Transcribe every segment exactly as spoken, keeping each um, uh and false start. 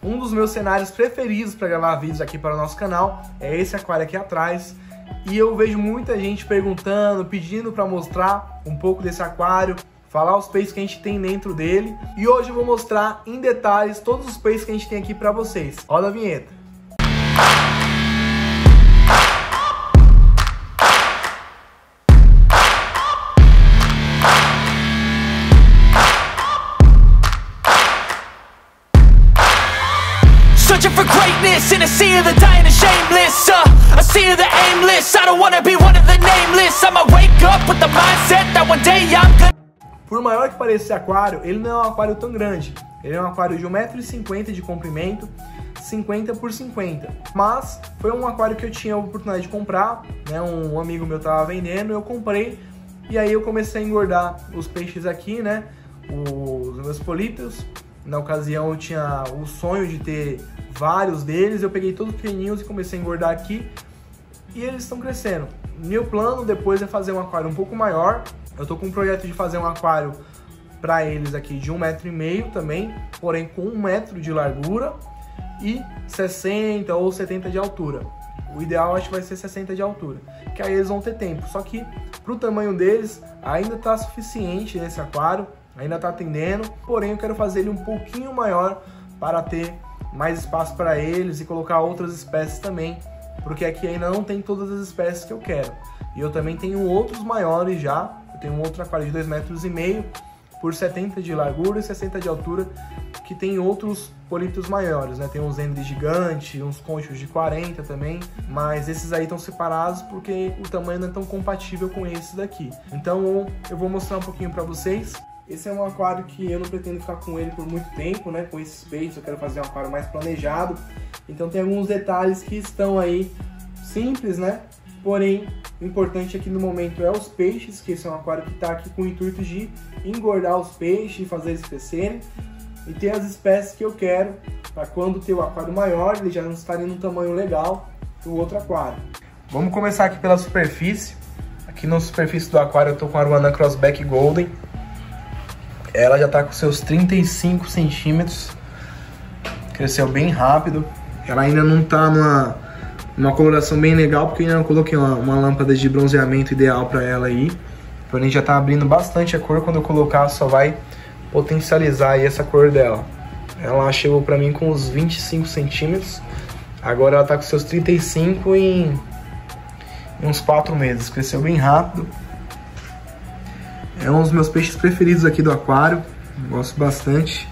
Um dos meus cenários preferidos para gravar vídeos aqui para o nosso canal é esse aquário aqui atrás. E eu vejo muita gente perguntando, pedindo para mostrar um pouco desse aquário, falar os peixes que a gente tem dentro dele. E hoje eu vou mostrar em detalhes todos os peixes que a gente tem aqui para vocês. Roda a vinheta. Searching for greatness in a sea of the dying and shameless, uh, a sea of the aimless. I don't wanna be one of the nameless. I'ma wake up with the mindset that one day I'm gonna... Por maior que pareça esse aquário, ele não é um aquário tão grande. Ele é um aquário de um metro e cinquenta de comprimento, cinquenta por cinquenta. Mas foi um aquário que eu tinha a oportunidade de comprar, né? Um amigo meu tava vendendo, eu comprei. E aí eu comecei a engordar os peixes aqui, né? Os meus polípteos. Na ocasião eu tinha o sonho de ter vários deles, eu peguei todos pequenininhos e comecei a engordar aqui. E eles estão crescendo. Meu plano depois é fazer um aquário um pouco maior. Eu tô com um projeto de fazer um aquário para eles aqui de um metro e meio também, porém com um metro de largura e sessenta ou setenta de altura. O ideal acho que vai ser sessenta de altura, que aí eles vão ter tempo. Só que pro tamanho deles ainda tá suficiente esse aquário, ainda tá atendendo, porém eu quero fazer ele um pouquinho maior para ter mais espaço para eles e colocar outras espécies também, porque aqui ainda não tem todas as espécies que eu quero. E eu também tenho outros maiores já. Eu tenho um outro aquário de dois metros e meio por setenta de largura e sessenta de altura, que tem outros polípteos maiores, né? Tem uns êndides gigantes, uns conchos de quarenta também, mas esses aí estão separados porque o tamanho não é tão compatível com esse daqui. Então eu vou mostrar um pouquinho para vocês. Esse é um aquário que eu não pretendo ficar com ele por muito tempo, né? Com esses peixes, eu quero fazer um aquário mais planejado. Então tem alguns detalhes que estão aí simples, né? Porém, o importante aqui no momento é os peixes, que esse é um aquário que está aqui com o intuito de engordar os peixes, fazer eles crescerem. E ter as espécies que eu quero, para quando ter o aquário maior, eles já não estarem num tamanho legal do outro aquário. Vamos começar aqui pela superfície. Aqui na superfície do aquário eu estou com a Arowana Crossback Golden. Ela já está com seus trinta e cinco centímetros. Cresceu bem rápido. Ela ainda não está numa, numa coloração bem legal, porque ainda não coloquei uma, uma lâmpada de bronzeamento ideal para ela aí. Porém já está abrindo bastante a cor. Quando eu colocar só vai potencializar aí essa cor dela. Ela chegou para mim com uns vinte e cinco centímetros. Agora ela está com seus trinta e cinco em, em uns quatro meses. Cresceu bem rápido. É um dos meus peixes preferidos aqui do aquário, gosto bastante.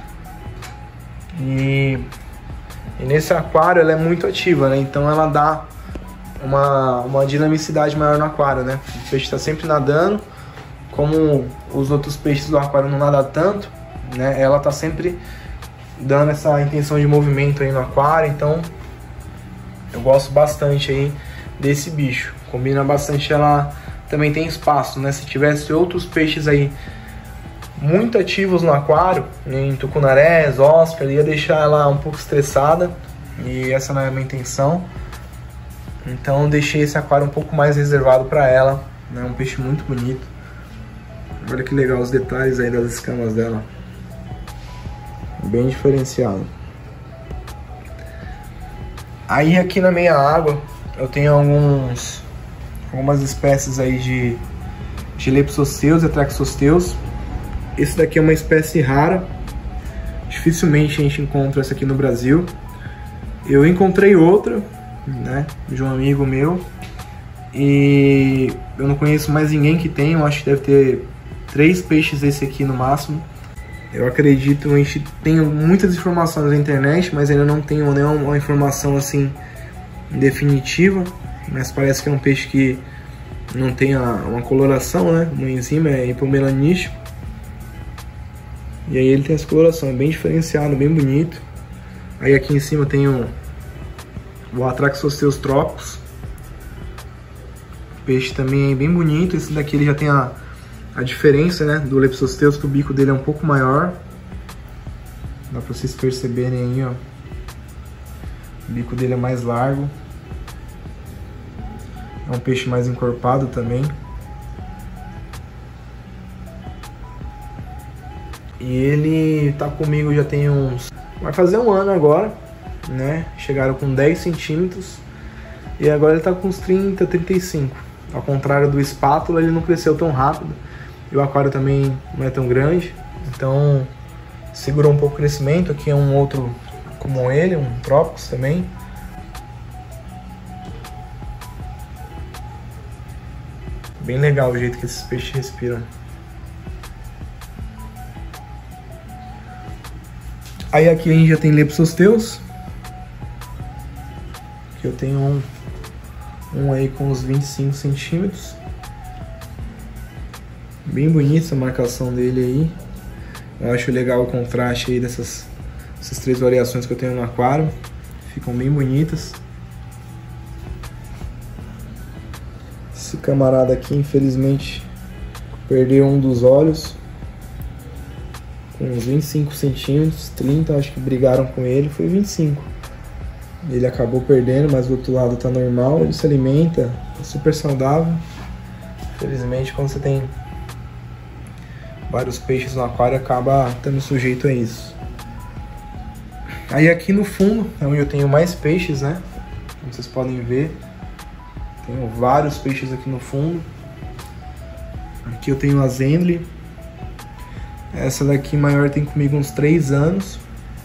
E, e nesse aquário ela é muito ativa, né? Então ela dá uma, uma dinamicidade maior no aquário, né? O peixe está sempre nadando, como os outros peixes do aquário não nadam tanto, né? Ela está sempre dando essa intenção de movimento aí no aquário, então eu gosto bastante aí desse bicho. Combina bastante ela. Também tem espaço, né? Se tivesse outros peixes aí muito ativos no aquário, em tucunarés, Oscar, ia deixar ela um pouco estressada. E essa não é a minha intenção. Então eu deixei esse aquário um pouco mais reservado para ela. É um peixe muito bonito. Olha que legal os detalhes aí das escamas dela. Bem diferenciado. Aí aqui na minha água eu tenho alguns... algumas espécies aí de, de Lepsosteus e Atraxosteus. Esse daqui é uma espécie rara, dificilmente a gente encontra essa aqui no Brasil. Eu encontrei outra, né, de um amigo meu, e eu não conheço mais ninguém que tem. Eu acho que deve ter três peixes esse aqui no máximo. Eu acredito, a gente tem muitas informações na internet, mas ainda não tenho nenhuma informação assim definitiva. Mas parece que é um peixe que não tem a, uma coloração, né? Uma enzima é hipomelanístico. E aí ele tem essa coloração, é bem diferenciado, bem bonito. Aí aqui em cima tem o, o Atraxosteus tropicus. O peixe também é bem bonito. Esse daqui ele já tem a, a diferença, né, do Lepsosteus, que o bico dele é um pouco maior. Dá pra vocês perceberem aí, ó. O bico dele é mais largo. É um peixe mais encorpado também. E ele tá comigo já tem uns vai fazer um ano agora, né? Chegaram com dez centímetros e agora ele tá com uns trinta, trinta e cinco. Ao contrário do espátula, ele não cresceu tão rápido e o aquário também não é tão grande, então segurou um pouco o crescimento. Aqui é um outro como ele, um Trópicos também. Bem legal o jeito que esses peixes respiram. Aí aqui a gente já tem Leptosteus. Aqui eu tenho um, um aí com uns vinte e cinco centímetros. Bem bonita essa marcação dele aí. Eu acho legal o contraste aí dessas, dessas três variações que eu tenho no aquário. Ficam bem bonitas. Esse camarada aqui, infelizmente, perdeu um dos olhos. Com uns vinte e cinco centímetros, trinta, acho que brigaram com ele, foi vinte e cinco. Ele acabou perdendo, mas do outro lado tá normal, ele se alimenta, é super saudável. Infelizmente, quando você tem vários peixes no aquário, acaba estando sujeito a isso. Aí aqui no fundo é onde eu tenho mais peixes, né? Como vocês podem ver, tenho vários peixes aqui no fundo. Aqui eu tenho a Zendli. Essa daqui maior tem comigo uns três anos.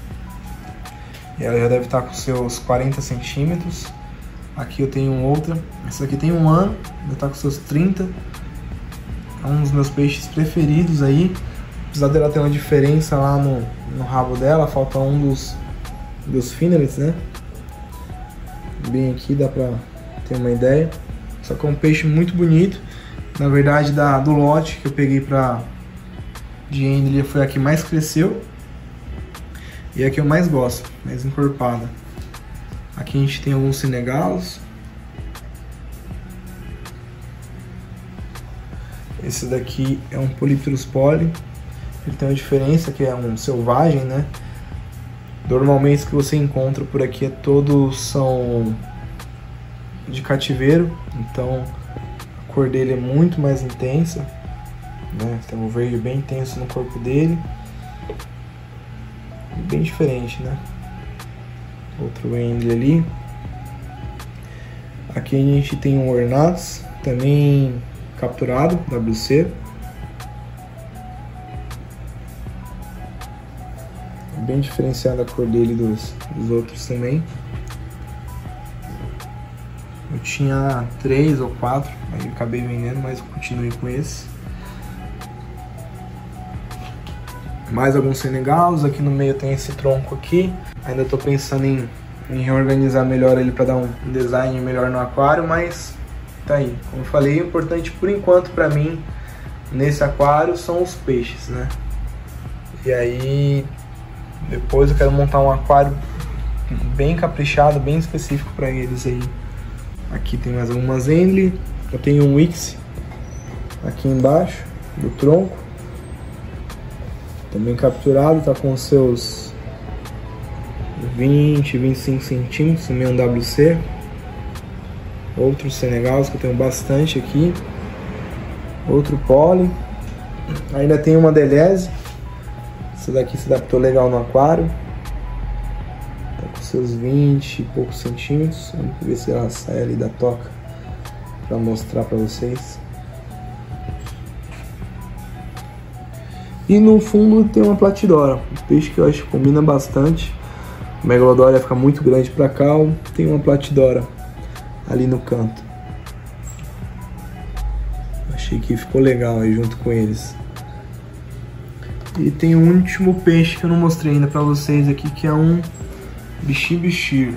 E ela já deve estar com seus quarenta centímetros. Aqui eu tenho outra. Essa daqui tem um ano, já está com seus trinta. É um dos meus peixes preferidos aí. Apesar dela ter uma diferença lá no, no rabo dela, falta um dos, dos finalets, né? Bem aqui dá pra ter uma ideia. Só que é um peixe muito bonito. Na verdade, da, do lote que eu peguei pra de Endlia foi a que mais cresceu. E é a que eu mais gosto, mais encorpada. Aqui a gente tem alguns senegalos. Esse daqui é um Polypterus poly. Ele tem uma diferença que é um selvagem, né? Normalmente os que você encontra por aqui é todos são de cativeiro, então a cor dele é muito mais intensa, né? Tem um verde bem intenso no corpo dele, bem diferente, né? Outro Endlia ali. Aqui a gente tem um Ornatus, também capturado, W C. Bem diferenciada a cor dele dos, dos outros também. Eu tinha três ou quatro, aí eu acabei vendendo, mas eu continuei com esse. Mais alguns senegalos, aqui no meio tem esse tronco aqui. Ainda estou pensando em, em reorganizar melhor ele para dar um design melhor no aquário, mas tá aí. Como eu falei, o importante por enquanto para mim nesse aquário são os peixes, né? E aí depois eu quero montar um aquário bem caprichado, bem específico para eles aí. Aqui tem mais algumas Endlia. Eu tenho um Ix aqui embaixo do tronco, também capturado, tá com os seus vinte, vinte e cinco centímetros, também um W C. Outros senegalos que eu tenho bastante aqui. Outro poly. Ainda tem uma Deleuze. Essa daqui se adaptou legal no aquário. Tá com seus vinte e poucos centímetros. Vamos ver se ela sai ali da toca para mostrar para vocês. E no fundo tem uma Platidora, um peixe que eu acho que combina bastante. O Megalodora fica muito grande para cá, tem uma Platidora ali no canto. Achei que ficou legal aí junto com eles. E tem um último peixe que eu não mostrei ainda para vocês aqui, que é um Bichibichir.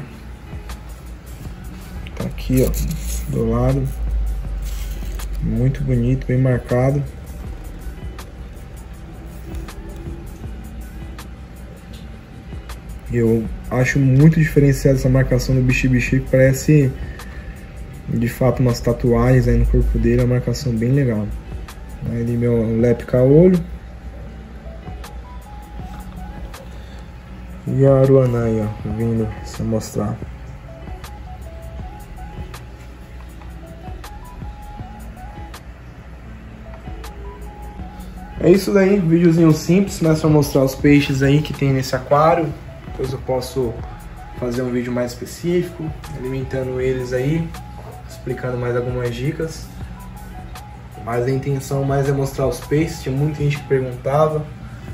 Tá aqui, ó, do lado. Muito bonito, bem marcado. Eu acho muito diferenciada essa marcação do Bichibichir, que parece de fato umas tatuagens aí no corpo dele, é uma marcação bem legal. Aí ali meu lepica-olho. E a aruana aí, ó, vindo se mostrar. É isso daí, videozinho simples, mas para mostrar os peixes aí que tem nesse aquário. Depois eu posso fazer um vídeo mais específico, alimentando eles aí, explicando mais algumas dicas. Mas a intenção mais é mostrar os peixes. Tinha muita gente que perguntava,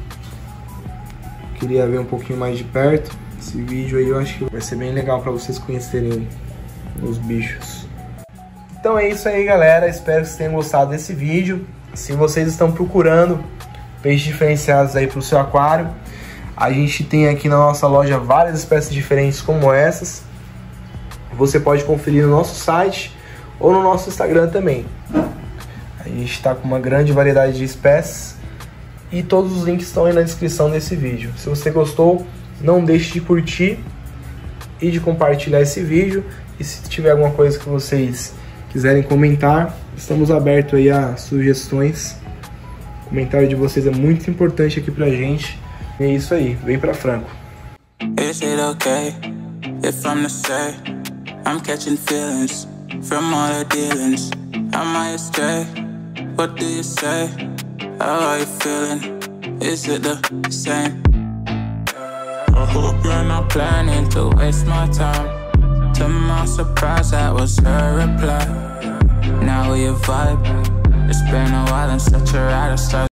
queria ver um pouquinho mais de perto. Esse vídeo aí eu acho que vai ser bem legal para vocês conhecerem os bichos. Então é isso aí, galera, espero que vocês tenham gostado desse vídeo. Se vocês estão procurando peixes diferenciados aí para o seu aquário, a gente tem aqui na nossa loja várias espécies diferentes como essas. Você pode conferir no nosso site ou no nosso Instagram também. A gente está com uma grande variedade de espécies e todos os links estão aí na descrição desse vídeo. Se você gostou, não deixe de curtir e de compartilhar esse vídeo. E se tiver alguma coisa que vocês quiserem comentar, estamos abertos aí a sugestões. O comentário de vocês é muito importante aqui pra gente. E é isso aí, vem pra Franco. Is it okay if I'm to say I'm catching feelings from all the dealings? Am I astray? What do you say? How are you feeling? Is it the same? I hope you're not planning to waste my time. To my surprise, that was her reply. Now we vibe. It's been a while and such a ride.